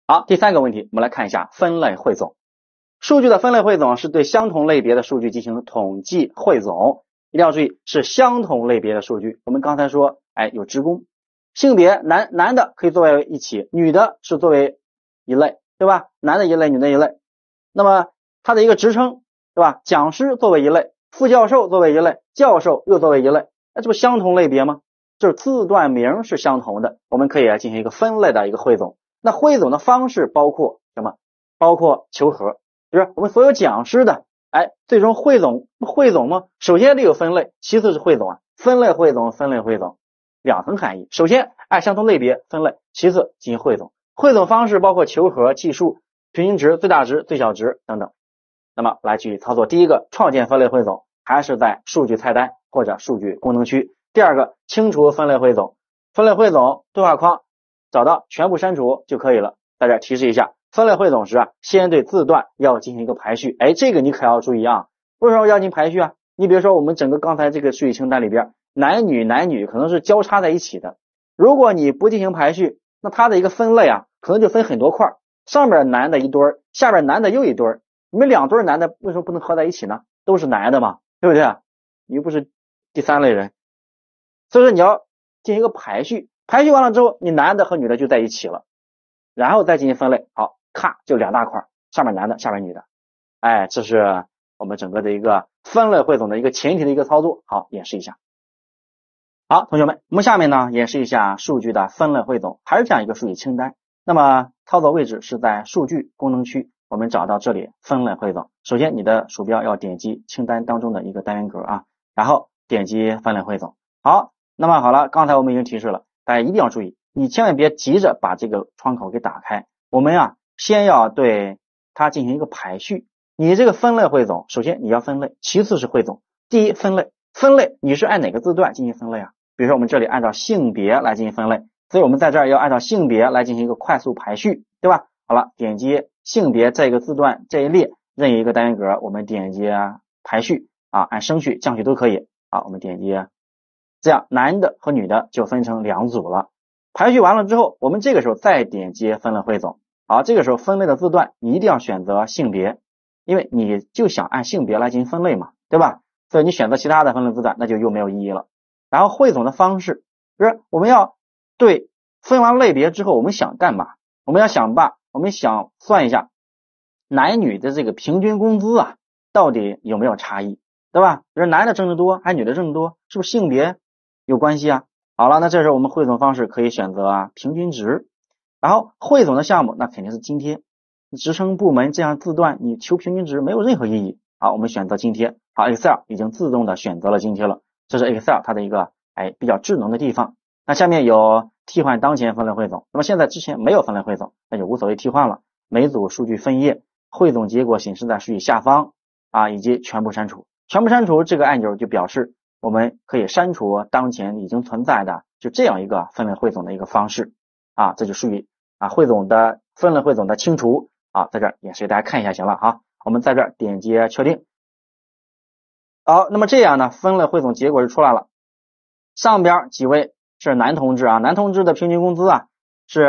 好，第三个问题，我们来看一下分类汇总。数据的分类汇总是对相同类别的数据进行统计汇总，一定要注意是相同类别的数据。我们刚才说，有职工，性别男的可以作为一起，女的是作为一类，对吧？男的一类，女的一类。那么它的一个职称，对吧？讲师作为一类，副教授作为一类，教授又作为一类，这不相同类别吗？就是字段名是相同的，我们可以来进行一个分类的一个汇总。那汇总的方式包括什么？包括求和，就是我们所有讲师的，最终汇总吗？首先得有分类，其次是汇总啊。分类汇总两层含义。首先按相同类别分类，其次进行汇总。汇总方式包括求和、计数、平均值、最大值、最小值等等。那么来去操作，第一个创建分类汇总，还是在数据菜单或者数据功能区。第二个清除分类汇总，分类汇总对话框找到全部删除就可以了。大家提示一下，分类汇总时先对字段要进行一个排序，这个你可要注意啊。为什么要进行排序啊？你比如说我们整个刚才这个数据清单里边，男女可能是交叉在一起的，如果你不进行排序，那它的一个分类可能就分很多块，上面男的一堆，下边男的又一堆，你们两堆男的为什么不能合在一起呢？都是男的嘛，对不对？你又不是第三类人，所以说你要进行一个排序，排序完了之后，你男的和女的就在一起了，然后再进行分类，好，咔就两大块，上面男的，下面女的，这是我们整个的一个分类汇总的一个前提的一个操作。好，演示一下。好，同学们，我们下面呢演示一下数据的分类汇总，还是这样一个数据清单。那么操作位置是在数据功能区，我们找到这里分类汇总。首先你的鼠标要点击清单当中的一个单元格然后点击分类汇总。好，那么好了，刚才我们已经提示了，大家一定要注意，你千万别急着把这个窗口给打开，我们先要对它进行一个排序。你这个分类汇总，首先你要分类，其次是汇总。第一，分类你是按哪个字段进行分类比如说我们这里按照性别来进行分类，所以我们在这儿要按照性别来进行一个快速排序，对吧？好了，点击性别这个字段这一列任意一个单元格，我们点击排序按升序降序都可以。好，我们点击，这样男的和女的就分成两组了。排序完了之后，我们这个时候再点击分类汇总。好，这个时候分类的字段你一定要选择性别，因为你就想按性别来进行分类嘛，对吧？所以你选择其他的分类字段那就又没有意义了。然后汇总的方式就是我们要对分完类别之后，我们想干嘛？我们想算一下男女的这个平均工资到底有没有差异，对吧？就是男的挣得多还是女的挣得多，是不是性别有关系好了，那这时候我们汇总方式可以选择平均值，然后汇总的项目那肯定是津贴，职称部门这样字段你求平均值没有任何意义。好，我们选择津贴。好， Excel 已经自动的选择了津贴了，这是 Excel 它的一个比较智能的地方。那下面有替换当前分类汇总，那么现在之前没有分类汇总，那就无所谓替换了。每组数据分页，汇总结果显示在数据下方以及全部删除。全部删除这个按钮就表示我们可以删除当前已经存在的就这样一个分类汇总的一个方式这就属于汇总的分类汇总的清除在这儿演示给大家看一下行了我们在这儿点击确定。好，那么这样呢，分类汇总结果就出来了。上边几位是男同志男同志的平均工资是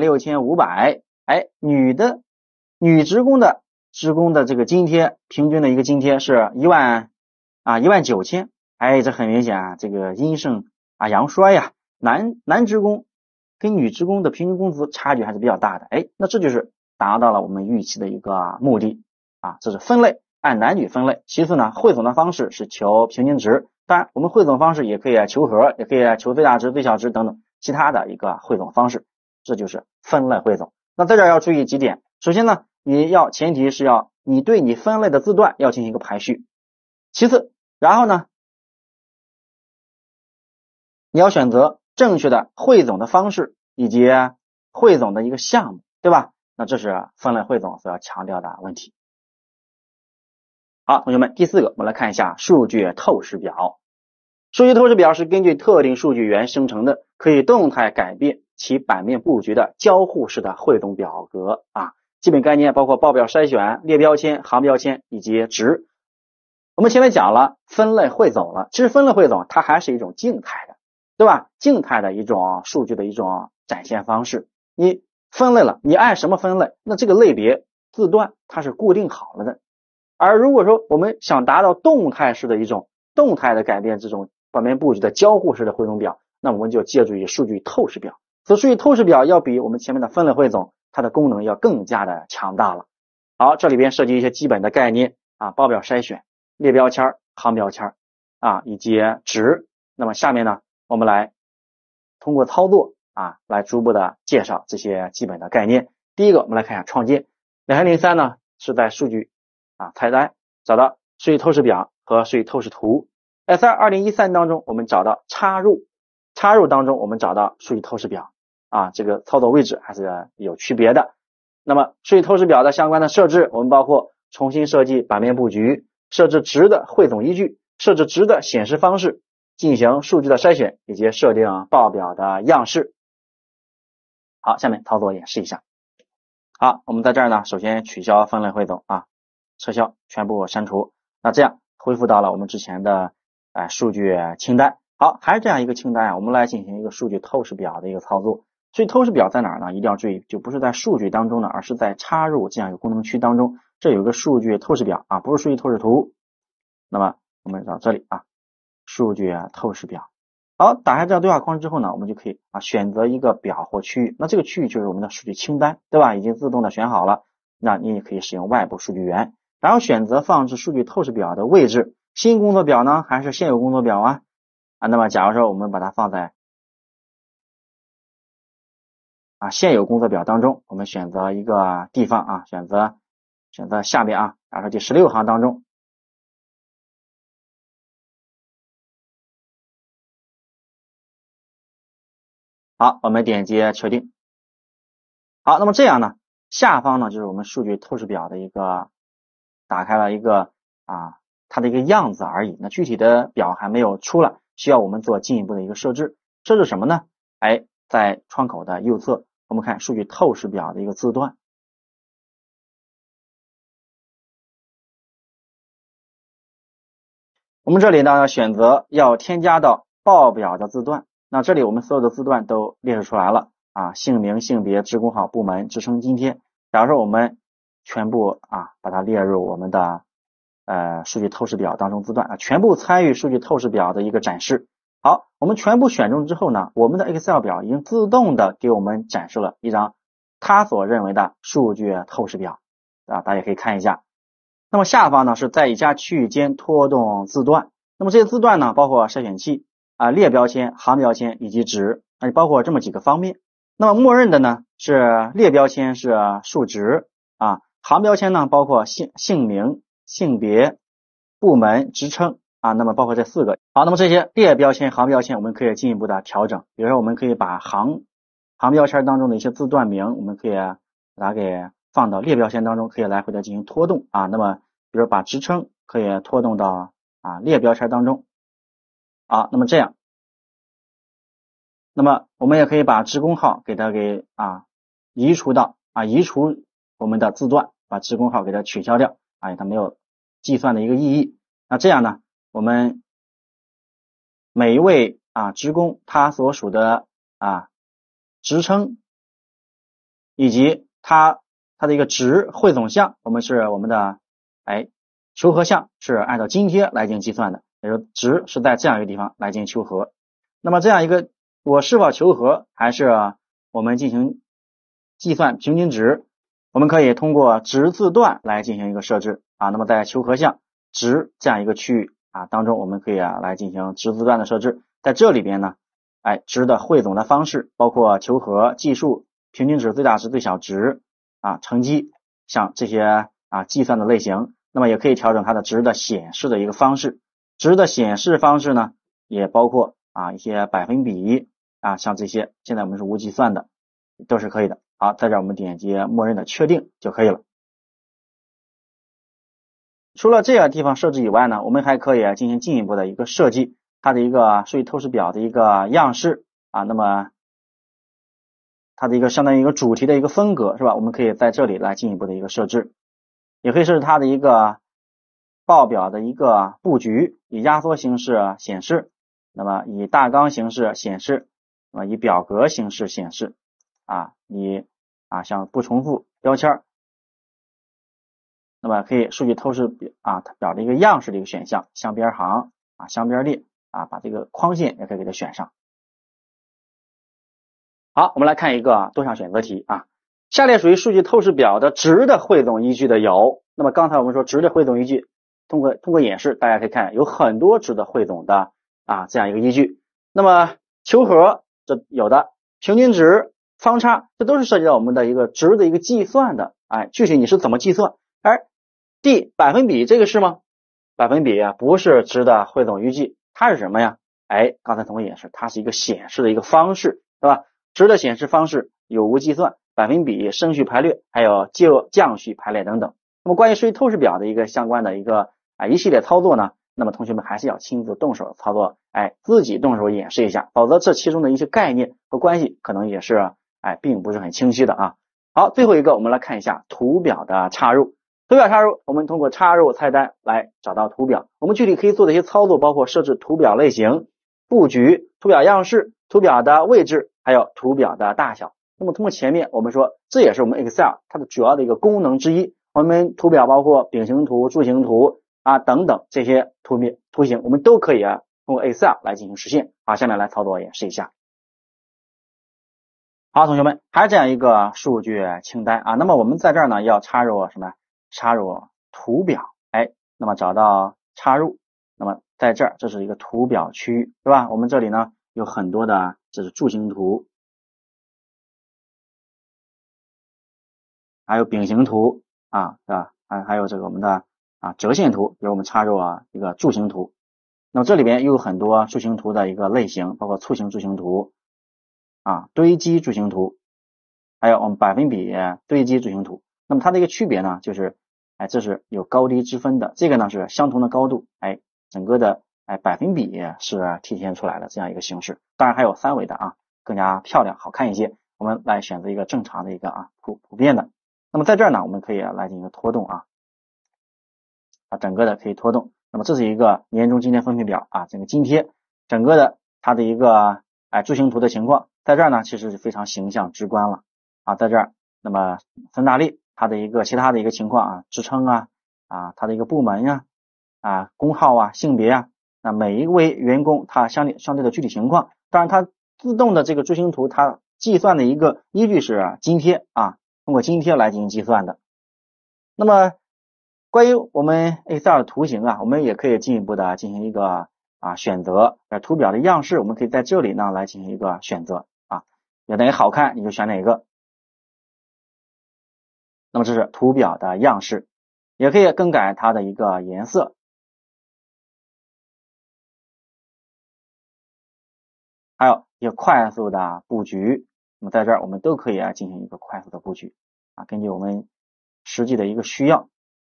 16500，女职工的这个津贴平均的一个津贴是19000，这很明显这个阴盛阳衰男职工跟女职工的平均工资差距还是比较大的那这就是达到了我们预期的一个目的这是分类，按男女分类。其次呢，汇总的方式是求平均值，当然我们汇总方式也可以求和，也可以求最大值、最小值等等其他的一个汇总方式，这就是分类汇总。那在这儿要注意几点，首先呢，前提是你对你分类的字段要进行一个排序，其次然后呢你要选择正确的汇总的方式以及汇总的一个项目，对吧？那这是分类汇总所要强调的问题。好，同学们，第四个我们来看一下数据透视表。数据透视表是根据特定数据源生成的，可以动态改变其版面布局的交互式的汇总表格基本概念包括报表筛选、列标签、行标签以及值。我们前面讲了分类汇总了，其实分类汇总它还是一种静态的，对吧？静态的一种数据的一种展现方式。你分类了，你按什么分类，那这个类别字段它是固定好了的。而如果说我们想达到动态式的一种动态的改变这种版面布局的交互式的汇总表，那我们就借助于数据透视表。所以数据透视表要比我们前面的分类汇总它的功能要更加的强大了。好，这里边涉及一些基本的概念啊，报表筛选、列标签、行标签啊，以及值。那么下面呢，我们来通过操作啊，来逐步的介绍这些基本的概念。第一个，我们来看一下创建。2003呢是在数据菜单找到数据透视表和数据透视图。2013当中我们找到插入当中我们找到数据透视表啊，这个操作位置还是有区别的。那么数据透视表的相关的设置，我们包括重新设计版面布局，设置值的汇总依据，设置值的显示方式，进行数据的筛选，以及设定报表的样式。好，下面操作演示一下。好，我们在这儿呢，首先取消分类汇总啊，撤销，全部删除。那这样恢复到了我们之前的数据清单。好，还是这样一个清单啊，我们来进行一个数据透视表的一个操作。所以透视表在哪儿呢？一定要注意，就不是在数据当中的，而是在插入这样一个功能区当中。这有一个数据透视表啊，不是数据透视图。那么我们到这里啊，数据透视表。好，打开这个对话框之后呢，我们就可以选择一个表或区域。那这个区域就是我们的数据清单，对吧？已经自动的选好了。那你也可以使用外部数据源，然后选择放置数据透视表的位置，新工作表呢还是现有工作表啊？那么假如说我们把它放在现有工作表当中，我们选择一个地方啊，选择下面啊，假如说第16行当中。好，我们点击确定。好，那么这样呢，下方呢就是我们数据透视表的一个打开了一个它的一个样子而已。那具体的表还没有出来，需要我们做进一步的一个设置。设置什么呢？在窗口的右侧，我们看数据透视表的一个字段。我们这里呢选择要添加到报表的字段。那这里我们所有的字段都列示出来了姓名、性别、职工号、部门、职称、津贴。假如说我们全部把它列入我们的数据透视表当中字段全部参与数据透视表的一个展示。好，我们全部选中之后呢，我们的 Excel 表已经自动的给我们展示了一张它所认为的数据透视表大家可以看一下。那么下方呢是在以下区域间拖动字段。那么这些字段呢包括筛选器列标签、行标签以及值包括这么几个方面。那么默认的呢是列标签是数值行标签呢包括姓名、性别、部门、职称那么包括这4个。好，那么这些列标签、行标签我们可以进一步的调整。比如说我们可以把行标签当中的一些字段名，我们可以把它给放到列标签当中，可以来回的进行拖动那么比如把职称可以拖动到列标签当中那么这样，那么我们也可以把职工号给它移除到移除我们的字段，把职工号给它取消掉它没有计算的一个意义。那这样呢，我们每一位职工他所属的职称以及他的一个值汇总项，我们的求和项是按照津贴来进行计算的，也就是值是在这样一个地方来进行求和。那么这样一个我是否求和还是我们进行计算平均值，我们可以通过值字段来进行一个设置那么在求和项值这样一个区域当中，我们可以来进行值字段的设置。在这里边呢值的汇总的方式包括求和、计数、平均值、最大值、最小值乘积，像这些计算的类型。那么也可以调整它的值的显示的一个方式。值的显示方式呢也包括一些百分比像这些现在我们是无计算的，都是可以的。好，在这儿我们点击默认的确定就可以了。除了这个地方设置以外呢，我们还可以进行进一步的一个设计它的一个数据透视表的一个样式那么它的一个相当于一个主题的一个风格是吧？我们可以在这里来进一步的一个设置。也可以设置它的一个报表的一个布局，以压缩形式显示，那么以大纲形式显示，那么以表格形式显示以啊，像不重复标签，那么可以数据透视表的一个样式的一个选项，相边行啊，相边列啊，把这个框线也可以给它选上。好，我们来看一个多项选择题啊。下列属于数据透视表的值的汇总依据的有，那么刚才我们说值的汇总依据，通过演示，大家可以看有很多值的汇总的这样一个依据。那么求和这有的，平均值、方差，这都是涉及到我们的一个值的一个计算的。具体你是怎么计算？D 百分比这个是吗？百分比不是值的汇总依据，它是什么呀？刚才通过演示，它是一个显示的一个方式，对吧？值的显示方式有无计算、百分比、升序排列，还有降序排列等等。那么关于数据透视表的一个相关的一个一系列操作呢，那么同学们还是要亲自动手操作，自己动手演示一下，否则这其中的一些概念和关系可能也是并不是很清晰的啊。好，最后一个我们来看一下图表的插入。图表插入，我们通过插入菜单来找到图表。我们具体可以做的一些操作包括设置图表类型、布局、图表样式、图表的位置，还有图表的大小。那么通过前面我们说，这也是我们 Excel 它的主要的一个功能之一。我们图表包括饼形图、柱形图等等这些图形，我们都可以通过 Excel 来进行实现。好，下面来操作演示一下。好，同学们，还是这样一个数据清单那么我们在这儿呢要插入什么？插入图表，那么找到插入，那么在这儿这是一个图表区域，对吧？我们这里呢有很多的，这是柱形图，还有饼形图对吧？还有这个我们的折线图，比如我们插入一个柱形图，那么这里边又有很多柱形图的一个类型，包括簇形柱形图堆积柱形图，还有我们百分比堆积柱形图。那么它的一个区别呢，就是这是有高低之分的，这个呢是相同的高度，整个的百分比是体现出来的这样一个形式。当然还有三维的更加漂亮好看一些。我们来选择一个正常的一个普遍的。那么在这儿呢，我们可以来进行拖动整个的可以拖动。那么这是一个年终津贴分配表整个津贴整个的它的一个柱形图的情况，在这儿呢其实是非常形象直观了在这儿，那么分大类它的一个其他的一个情况职称它的一个部门工号性别那每一位员工他相对的具体情况，当然它自动的这个柱形图它计算的一个依据是津贴通过津贴来进行计算的。那么关于我们 Excel 的图形我们也可以进一步的进行一个选择图表的样式，我们可以在这里呢来进行一个选择哪个好看你就选哪个。那么这是图表的样式，也可以更改它的一个颜色，还有一个快速的布局。那么在这儿我们都可以进行一个快速的布局根据我们实际的一个需要。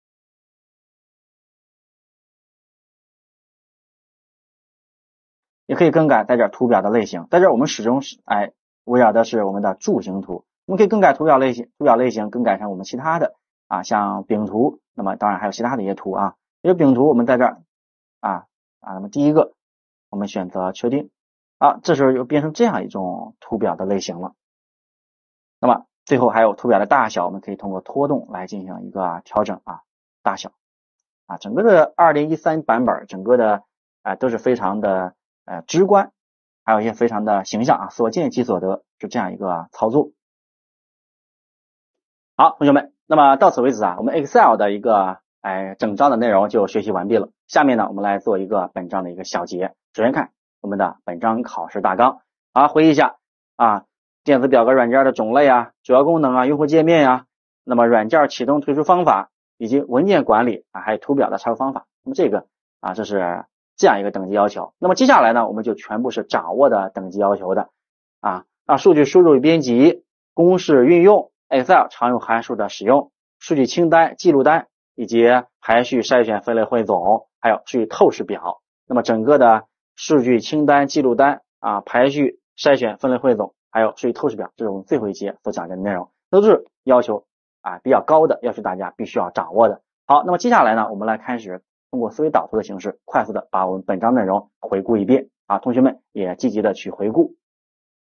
也可以更改在这儿图表的类型，在这儿我们始终是围绕的是我们的柱形图，我们可以更改图表类型更改成我们其他的像饼图，那么当然还有其他的一些图因为饼图我们在这儿那么第一个我们选择确定这时候又变成这样一种图表的类型了。那么最后还有图表的大小，我们可以通过拖动来进行一个调整大小整个的2013版本整个的都是非常的直观，还有一些非常的形象所见即所得，是这样一个操作。好，同学们，那么到此为止我们 Excel 的一个整章的内容就学习完毕了。下面呢我们来做一个本章的一个小结。首先看我们的本章考试大纲回忆一下电子表格软件的种类主要功能用户界面那么软件启动退出方法，以及文件管理还有图表的插入方法。那么这个这是这样一个等级要求。那么接下来呢我们就全部是掌握的等级要求的数据输入与编辑、公式运用、Excel 常用函数的使用、数据清单、记录单，以及排序、筛选、分类、汇总，还有数据透视表。那么整个的数据清单、记录单排序、筛选、分类、汇总，还有数据透视表，这是我们最后一节所讲的内容，都是要求比较高的，要求大家必须要掌握的。好，那么接下来呢我们来开始通过思维导图的形式快速的把我们本章内容回顾一遍同学们也积极的去回顾。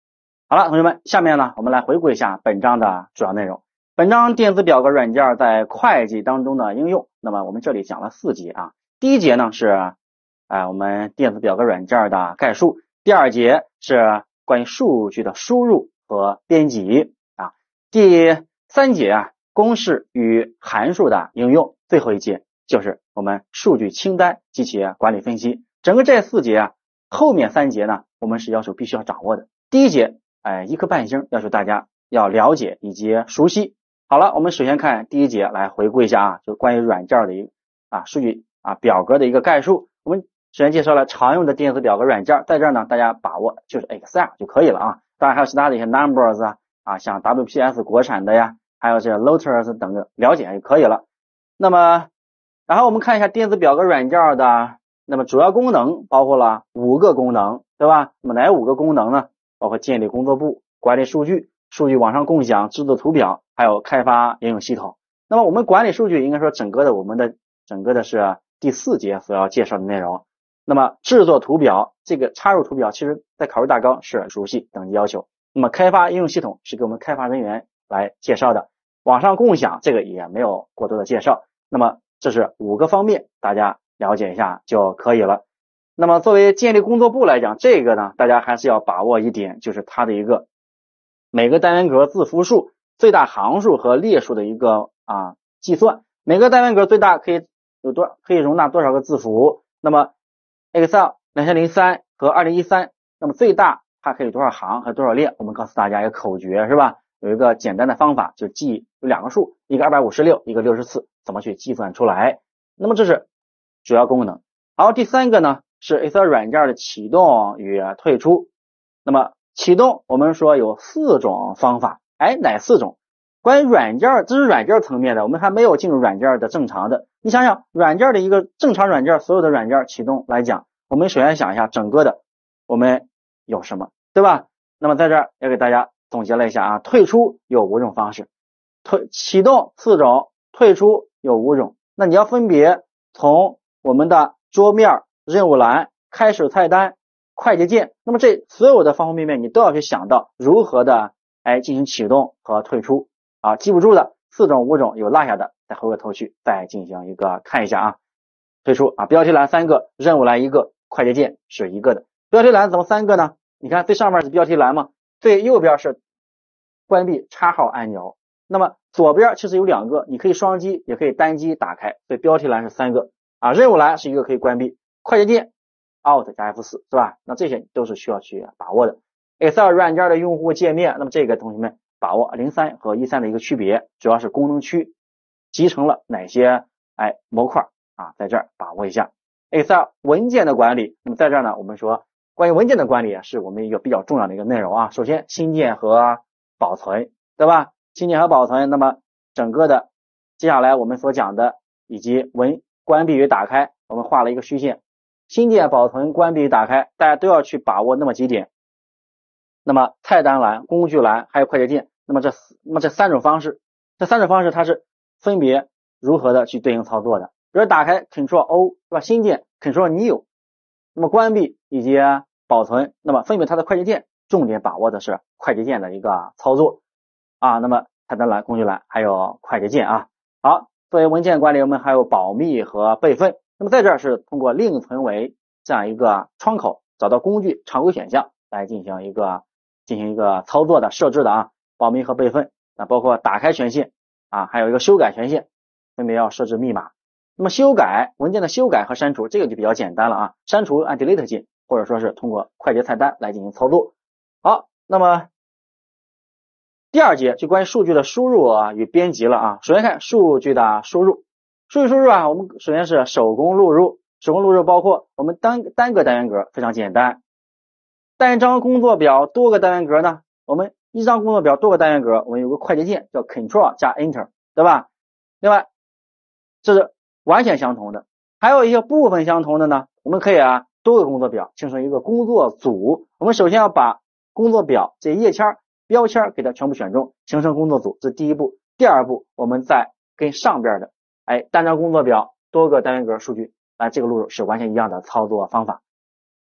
好了，同学们，下面呢，我们来回顾一下本章的主要内容。本章电子表格软件在会计当中的应用，那么我们这里讲了4节啊。第一节呢是我们电子表格软件的概述，第2节是关于数据的输入和编辑啊，第3节公式与函数的应用，最后一节就是我们数据清单及其管理分析。整个这4节后面3节呢，我们是要求必须要掌握的。第1节1颗半星，要求大家要了解以及熟悉。好了，我们首先看第1节，来回顾一下就关于软件的一个数据表格的一个概述。我们首先介绍了常用的电子表格软件，在这儿呢大家把握就是 Excel 就可以了啊。当然还有其他的一些 Numbers 像 WPS 国产的呀，还有这 Lotus 等等，了解就可以了。那么然后我们看一下电子表格软件的那么主要功能，包括了5个功能，对吧？那么哪5个功能呢？包括建立工作簿、管理数据、数据网上共享、制作图表，还有开发应用系统。那么我们管理数据应该说整个的是第4节所要介绍的内容。那么制作图表，这个插入图表其实在考试大纲是熟悉等级要求。那么开发应用系统是给我们开发人员来介绍的，网上共享这个也没有过多的介绍。那么这是5个方面，大家了解一下就可以了。那么作为建立工作簿来讲，这个呢大家还是要把握一点，就是它的一个每个单元格字符数、最大行数和列数的一个计算。每个单元格最大可以容纳多少个字符？那么 Excel 2003和2013，那么最大它可以多少行和多少列？我们告诉大家一个口诀是吧？有一个简单的方法，就记有2个数，一个256，一个64，怎么去计算出来？那么这是主要功能。然后第3个呢是 Excel 软件的启动与退出。那么启动我们说有4种方法，哪4种？关于软件，这是软件层面的，我们还没有进入软件的正常的。你想想软件的一个正常软件，所有的软件启动来讲，我们首先想一下整个的我们有什么，对吧？那么在这儿要给大家总结了一下退出有5种方式，启动4种，退出有5种。那你要分别从我们的桌面、任务栏、开始菜单、快捷键，那么这所有的方方面面你都要去想到如何的进行启动和退出记不住的4种5种有落下的，再回过头去再进行一个看一下退出标题栏3个，任务栏1个，快捷键是1个的。标题栏怎么3个呢？你看最上面是标题栏嘛，最右边是关闭插号按钮，那么左边其实有2个，你可以双击也可以单击打开，所以标题栏是3个任务栏是1个可以关闭，快捷键 Alt 加 F4 是吧？那这些都是需要去把握的。Excel 软件的用户界面，那么这个同学们把握03和13的一个区别，主要是功能区集成了哪些模块在这儿把握一下。Excel 文件的管理，那么在这儿呢我们说关于文件的管理是我们一个比较重要的一个内容首先新建和保存，对吧？新建和保存，那么整个的接下来我们所讲的以及关闭与打开，我们画了一个虚线，新建、保存、关闭与打开，大家都要去把握那么几点。那么菜单栏、工具栏还有快捷键，那么这3种方式，它是分别如何的去对应操作的。比如打开 Ctrl+O 是吧？新建 Ctrl+New， 那么关闭以及保存，那么分别它的快捷键，重点把握的是快捷键的一个操作那么菜单栏、工具栏还有快捷键好，作为文件管理，我们还有保密和备份。那么在这儿是通过另存为这样一个窗口，找到工具常规选项来进行一个操作的设置的保密和备份。那包括打开权限还有一个修改权限，分别要设置密码。那么修改文件的修改和删除，这个就比较简单了删除按 Delete 键，或者说是通过快捷菜单来进行操作。好，那么第2节就关于数据的输入与编辑了首先看数据的输入。数据输入我们首先是手工录入。手工录入包括我们单个单元格非常简单，单张工作表多个单元格呢，我们一张工作表多个单元格，我们有个快捷键叫 Ctrl 加 Enter， 对吧？另外这是完全相同的。还有一些部分相同的呢，我们可以多个工作表形成一个工作组。我们首先要把工作表这页签标签给它全部选中，形成工作组，这是第一步。第2步我们再跟上边的单张工作表多个单元格数据这个录入是完全一样的操作方法。好，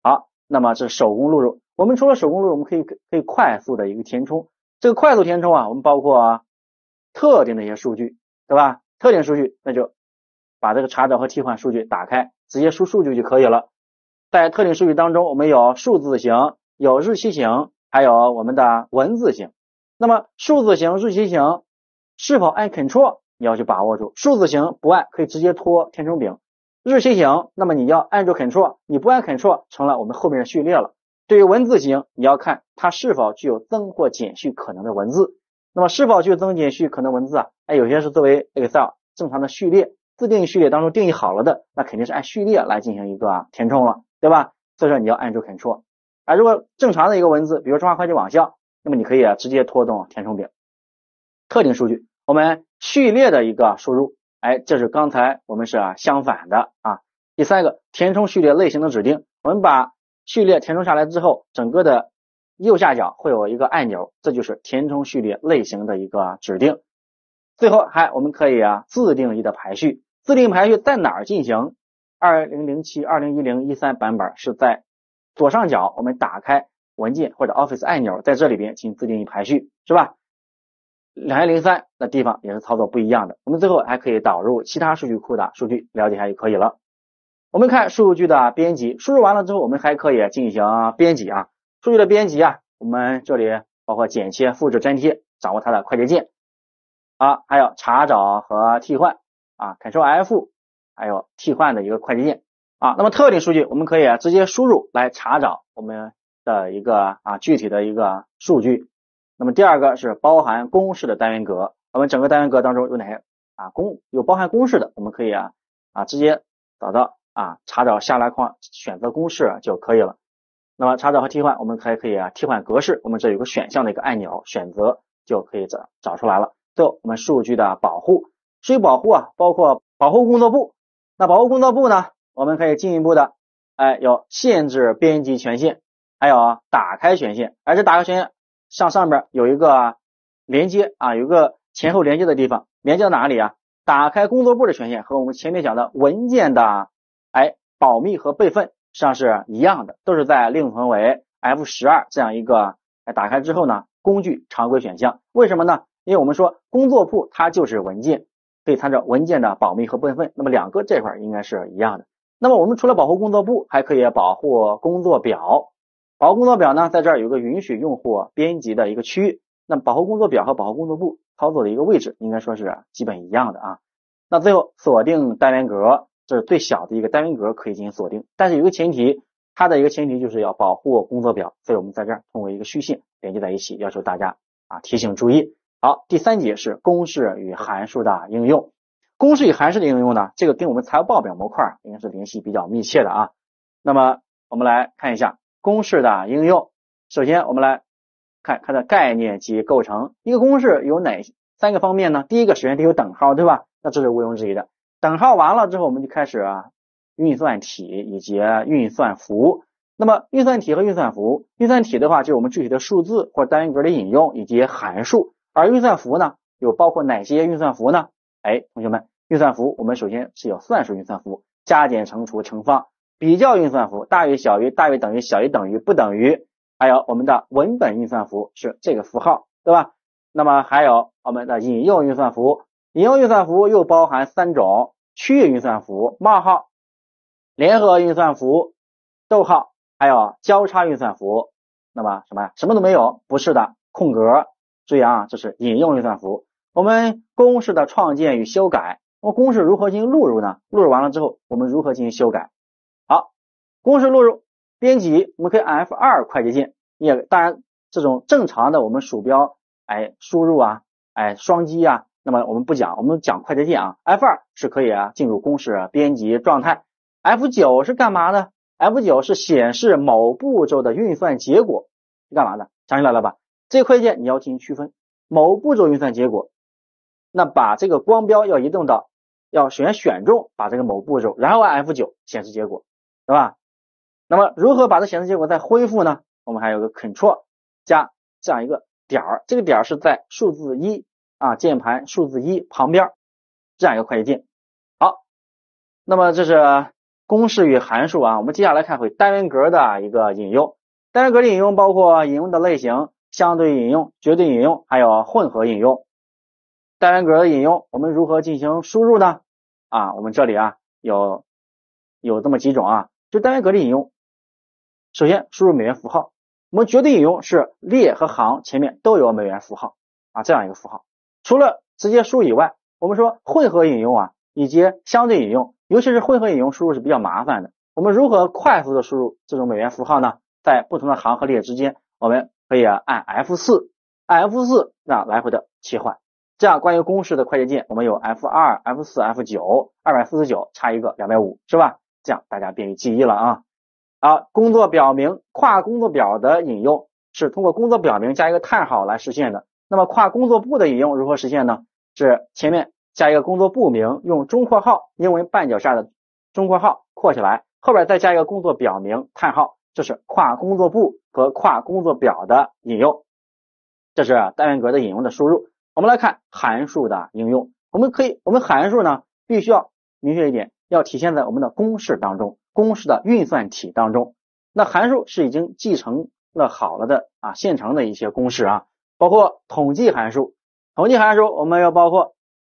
那么这是手工录入。我们除了手工录入，我们可以快速的一个填充。这个快速填充啊，我们包括特定的一些数据，对吧？特定数据，那就把这个查找和替换数据打开，直接输数据就可以了。在特定数据当中，我们有数字型，有日期型，还有我们的文字型。那么数字型、日期型是否按 Ctrl 你要去把握住，数字型不按可以直接拖填充柄，日期型那么你要按住 Ctrl， 你不按 Ctrl 成了我们后面的序列了。对于文字型，你要看它是否具有增或减序可能的文字。那么是否具有增减序可能文字啊？有些是作为 Excel 正常的序列，自定义序列当中定义好了的，那肯定是按序列来进行一个填充了，对吧？所以说你要按住 Ctrl。如果正常的一个文字，比如中华会计网校，那么你可以直接拖动填充柄。特定数据，我们序列的一个输入，这是刚才我们是相反的啊。第三个，填充序列类型的指定，我们把序列填充下来之后，整个的右下角会有一个按钮，这就是填充序列类型的一个指定。最后我们可以自定义的排序，自定义排序在哪儿进行？2007、2010、13版本是在左上角，我们打开文件或者 Office 按钮，在这里边进行自定义排序，是吧？2003的地方也是操作不一样的。我们最后还可以导入其他数据库的数据，了解一下就可以了。我们看数据的编辑，输入完了之后，我们还可以进行编辑啊。数据的编辑我们这里包括剪切、复制、粘贴，掌握它的快捷键还有查找和替换Ctrl F， 还有替换的一个快捷键那么特定数据我们可以直接输入来查找我们的一个具体的一个数据。那么第二个是包含公式的单元格，我们整个单元格当中有哪些有包含公式的，我们可以直接找到查找下拉框选择公式就可以了。那么查找和替换，我们可以替换格式，我们这有个选项的一个按钮，选择就可以找出来了。最后我们数据的保护，数据保护包括保护工作簿。那保护工作簿呢，我们可以进一步的有限制编辑权限，还有打开权限，而这打开权限上面有一个连接有一个前后连接的地方，连接到哪里打开工作簿的权限和我们前面讲的文件的保密和备份实际上是一样的，都是在另存为 F12 这样一个打开之后呢，工具常规选项。为什么呢？因为我们说工作簿它就是文件，可以参照文件的保密和备份，那么两个这块应该是一样的。那么我们除了保护工作簿，还可以保护工作表。保护工作表呢，在这儿有一个允许用户编辑的一个区域。那保护工作表和保护工作簿操作的一个位置应该说是基本一样的那最后锁定单元格，这是最小的一个单元格可以进行锁定，但是有一个前提，它的一个前提就是要保护工作表，所以我们在这儿通过一个虚线连接在一起，要求大家提醒注意。好，第三节是公式与函数的应用。公式与函数的应用呢，这个跟我们财务报表模块应该是联系比较密切的那么我们来看一下公式的应用。首先我们来看它的概念及构成。一个公式有哪三个方面呢？第一个首先得有等号，对吧？那这是毋庸置疑的。等号完了之后，我们就开始运算体以及运算符。那么运算体和运算符，运算体的话就是我们具体的数字或者单元格的引用以及函数，而运算符呢有包括哪些运算符呢？同学们，运算符我们首先是有算术运算符，加减乘除乘方，比较运算符，大于小于大于等于小于等于不等于，还有我们的文本运算符是这个符号，对吧？那么还有我们的引用运算符，引用运算符又包含三种：区域运算符、冒号、联合运算符、逗号，还有交叉运算符。那么什么都没有？不是的，空格。注意这是引用运算符。我们公式的创建与修改，我公式如何进行录入呢？录入完了之后，我们如何进行修改？好，公式录入编辑，我们可以按 F2 快捷键。当然这种正常的我们鼠标输入双击那么我们不讲，我们讲快捷键F2 是可以进入公式编辑状态。F9 是干嘛的？ F9 是显示某步骤的运算结果，是干嘛的？想起来了吧？这个快捷键你要进行区分，某步骤运算结果，那把这个光标要移动到，要首先选中把这个某步骤，然后按 F9 显示结果，对吧？那么如何把这显示结果再恢复呢？我们还有个 Ctrl 加这样一个点儿，这个点儿是在数字1键盘数字1旁边这样一个快捷键。好，那么这是公式与函数啊，我们接下来看会单元格的一个引用。单元格的引用包括引用的类型、相对引用、绝对引用，还有混合引用。单元格的引用我们如何进行输入呢？我们这里有这么几种就单元格的引用，首先输入美元符号。我们绝对引用是列和行前面都有美元符号这样一个符号。除了直接输以外，我们说混合引用以及相对引用，尤其是混合引用输入是比较麻烦的。我们如何快速的输入这种美元符号呢？在不同的行和列之间，我们可以按 F4 来回的切换。这样关于公式的快捷键，我们有 F2、F4、F9，249差一个250，是吧？这样大家便于记忆了工作表明跨工作表的引用是通过工作表明加一个叹号来实现的。那么跨工作部的引用如何实现呢？是前面加一个工作部名，用中括号，英文半角下的中括号括起来，后边再加一个工作表名叹号，这是跨工作部和跨工作表的引用。这是单元格的引用的输入。我们来看函数的应用。我们函数呢，必须要明确一点，要体现在我们的公式当中，公式的运算体当中。那函数是已经继承了好了的现成的一些公式包括统计函数。统计函数我们要包括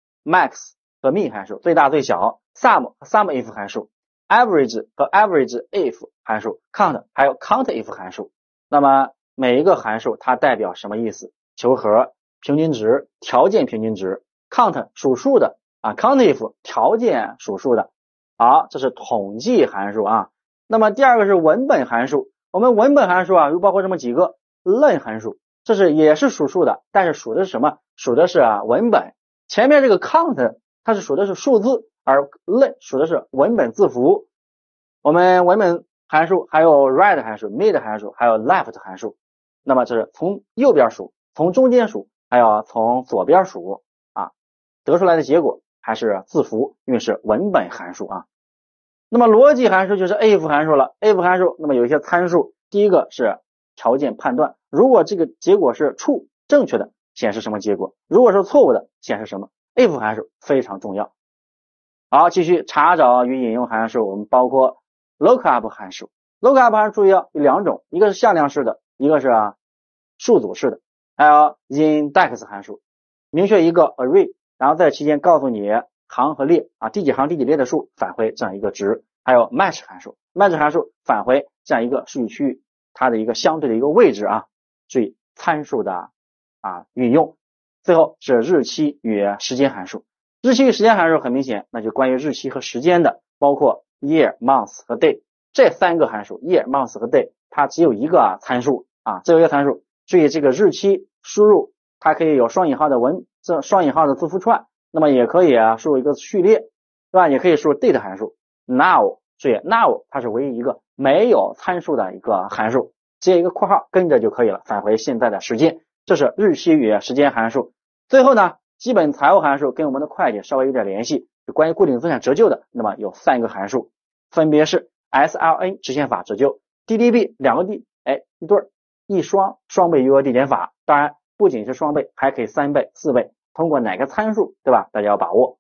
max 和 min 函数，最大最小， sum 和 sumif 函数， average 和 averageif 函数， count 还有 countif 函数。那么每一个函数它代表什么意思？求和、平均值、条件平均值， count 数数的countif 条件数数的。好，这是统计函数那么第二个是文本函数。我们文本函数又包括这么几个。len 函数，这也是数数的，但是数的是什么？数的是文本。前面这个 count 它是数的是数字，而 len 数的是文本字符。我们文本函数还有 right 函数、mid 函数，还有 left 函数。那么这是从右边数，从中间数，还有从左边数得出来的结果还是字符，因为是文本函数那么逻辑函数就是 if 函数了。if 函数那么有一些参数，第一个是条件判断，如果这个结果是 true 正确的，显示什么结果，如果是错误的，显示什么。if 函数非常重要。好，继续查找与引用函数，我们包括 lookup 函数。lookup 函数注意有两种，一个是向量式的，一个是数组式的。还有 index 函数，明确一个 array， 然后在期间告诉你行和列第几行第几列的数，返回这样一个值。还有 match 函数， match 函数返回这样一个数据区域它的一个相对的一个位置注意参数的运用。最后是日期与时间函数。日期与时间函数很明显，那就关于日期和时间的，包括 year、month 和 day 这三个函数。 year、month 和 day 它只有一个参数只有一个参数。注意这个日期输入它可以有双引号的双引号的字符串，那么也可以输入一个序列，对吧？也可以输入 date 函数。 now 注意 now 它是唯一一个没有参数的一个函数，接一个括号跟着就可以了，返回现在的时间。这是日期与时间函数。最后呢，基本财务函数跟我们的会计稍微有点联系，就关于固定资产折旧的，那么有三个函数，分别是 SLN 直线法折旧， DDB 两个 D 一对一双倍余额递减法。当然不仅是双倍，还可以3倍、4倍，通过哪个参数，对吧？大家要把握。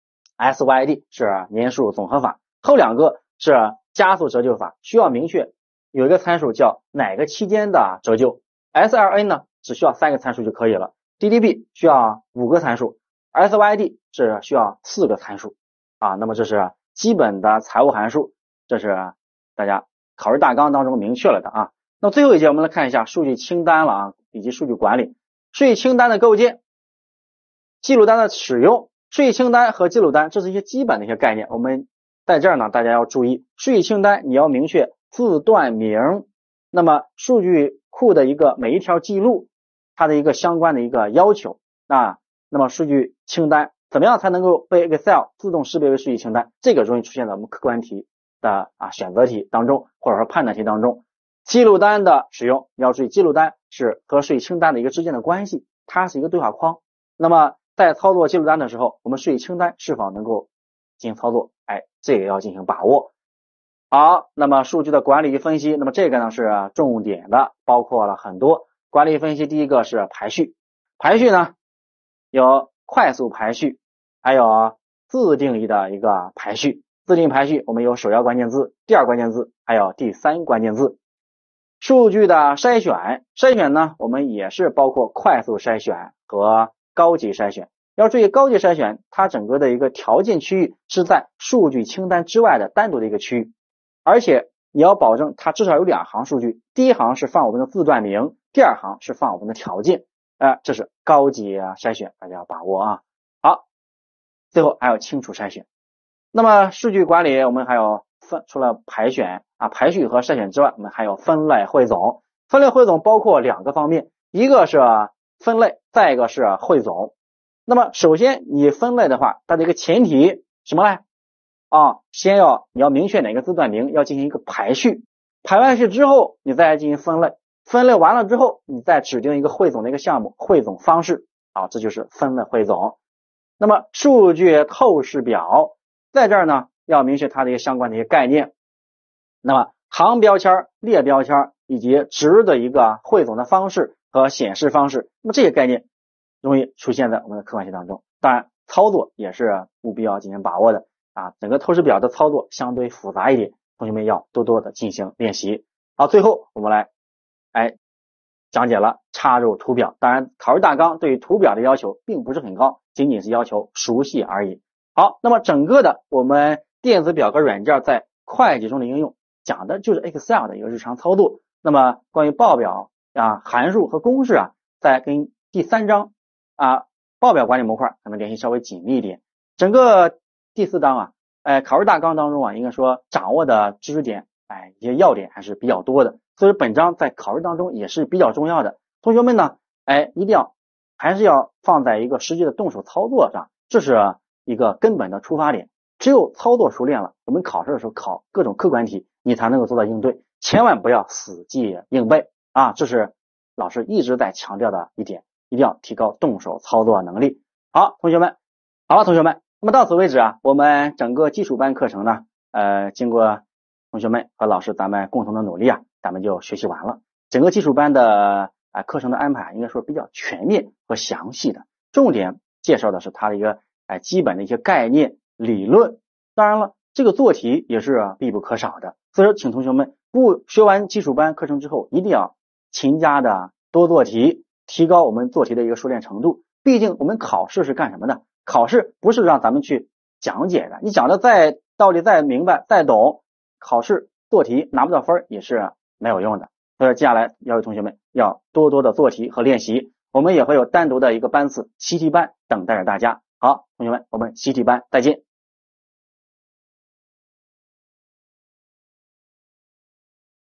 SYD 是年数总和法，后两个是加速折旧法，需要明确有一个参数叫哪个期间的折旧。 SLN 呢只需要3个参数就可以了， DDB 需要5个参数， SYD 是需要4个参数那么这是基本的财务函数，这是大家考试大纲当中明确了的那最后一节我们来看一下数据清单了以及数据管理。数据清单的构建，记录单的使用。数据清单和记录单这是一些基本的一些概念，我们在这儿呢大家要注意，数据清单你要明确字段名，那么数据库的一个每一条记录它的一个相关的一个要求那么数据清单怎么样才能够被 Excel 自动识别为数据清单，这个容易出现在我们客观题的选择题当中，或者说判断题当中。记录单的使用，你要注意记录单是和数据清单的一个之间的关系，它是一个对话框。那么在操作记录单的时候，我们数据清单是否能够进行操作，这个要进行把握。好，那么数据的管理与分析，那么这个呢是重点的，包括了很多管理分析。第一个是排序，排序呢有快速排序，还有自定义的一个排序。 字定排序我们有首要关键字、第二关键字，还有第三关键字。数据的筛选呢，我们也是包括快速筛选和高级筛选。要注意，高级筛选它整个的一个条件区域是在数据清单之外的单独的一个区域，而且你要保证它至少有2行数据，第一行是放我们的字段名，第二行是放我们的条件。这是高级筛选，大家要把握啊。好，最后还有清除筛选。那么数据管理我们还有除了排序和筛选之外，我们还有分类汇总。分类汇总包括2个方面，一个是分类，再一个是汇总。那么首先你分类的话，它的一个前提什么来你要明确哪个字段名，要进行一个排序，排完序之后你再进行分类，分类完了之后你再指定一个汇总的一个项目，汇总方式这就是分类汇总。那么数据透视表在这儿呢，要明确它的一个相关的一个概念。那么行标签、列标签以及值的一个汇总的方式和显示方式，那么这些概念容易出现在我们的客观题当中。当然操作也是务必要进行把握的整个透视表的操作相对复杂一点，同学们要多多的进行练习。好，最后我们来讲解了插入图表。当然考试大纲对于图表的要求并不是很高，仅仅是要求熟悉而已。好，那么整个的我们电子表格软件在会计中的应用讲的就是 Excel 的一个日常操作。那么关于报表函数和公式在跟第3章报表管理模块可能联系稍微紧密一点。整个第4章考试大纲当中应该说掌握的知识点一些要点还是比较多的，所以本章在考试当中也是比较重要的。同学们呢一定还是要放在一个实际的动手操作上，这是一个根本的出发点。只有操作熟练了，我们考试的时候考各种客观题你才能够做到应对，千万不要死记硬背这是老师一直在强调的一点，一定要提高动手操作能力。好，同学们，那么到此为止我们整个基础班课程呢经过同学们和老师咱们共同的努力咱们就学习完了。整个基础班的课程的安排应该说比较全面和详细的，重点介绍的是它的一个基本的一些概念理论。当然了，这个做题也是必不可少的，所以说请同学们学完基础班课程之后一定要勤加的多做题，提高我们做题的一个熟练程度。毕竟我们考试是干什么的？考试不是让咱们去讲解的，你讲的道理再明白再懂，考试做题拿不到分也是没有用的。所以接下来要求同学们要多多的做题和练习，我们也会有单独的一个班次习题班等待着大家。好，同学们，我们习题班再见。